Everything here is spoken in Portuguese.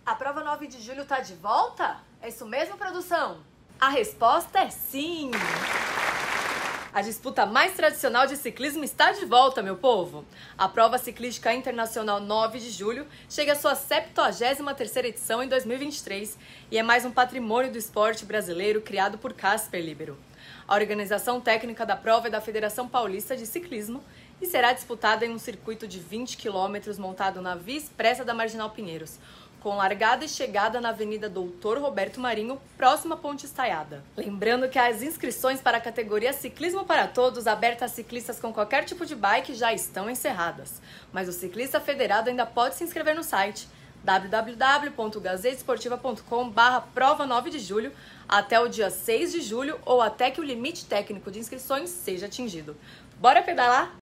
A prova 9 de julho tá de volta? É isso mesmo, produção? A resposta é sim! A disputa mais tradicional de ciclismo está de volta, meu povo! A Prova Ciclística Internacional 9 de julho chega à sua 73ª edição em 2023 e é mais um patrimônio do esporte brasileiro criado por Casper Libero. A organização técnica da prova é da Federação Paulista de Ciclismo e será disputada em um circuito de 20 km montado na Via Expressa da Marginal Pinheiros, com largada e chegada na Avenida Doutor Roberto Marinho, próxima à Ponte Estaiada. Lembrando que as inscrições para a categoria Ciclismo para Todos, aberta a ciclistas com qualquer tipo de bike, já estão encerradas. Mas o ciclista federado ainda pode se inscrever no site www.gazetesportiva.com/prova 9 de julho até o dia 6 de julho ou até que o limite técnico de inscrições seja atingido. Bora pedalar?